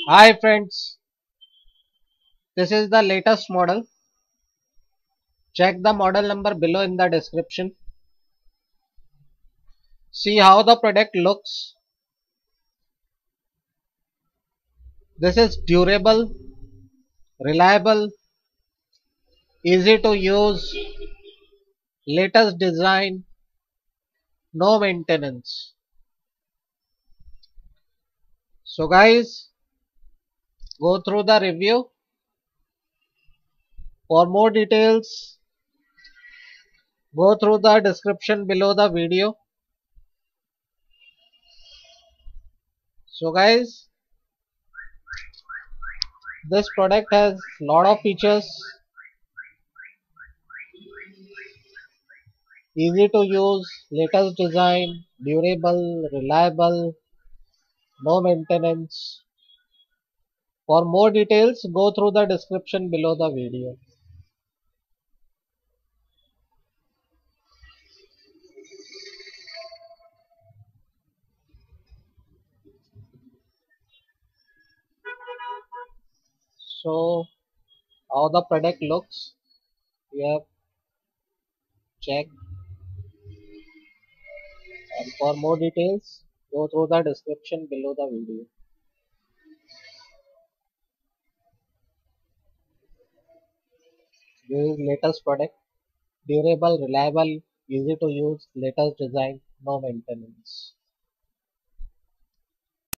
Hi friends, this is the latest model. Check the model number below in the description. See how the product looks. This is durable, reliable, easy to use, latest design, no maintenance. So guys, go through the review. For more details, go through the description below the video. So guys, this product has lot of features. Easy to use, latest design, durable, reliable, no maintenance. For more details, go through the description below the video. So, how the product looks, you have checked. And for more details, go through the description below the video. This is latest product, durable, reliable, easy to use, latest design, no maintenance.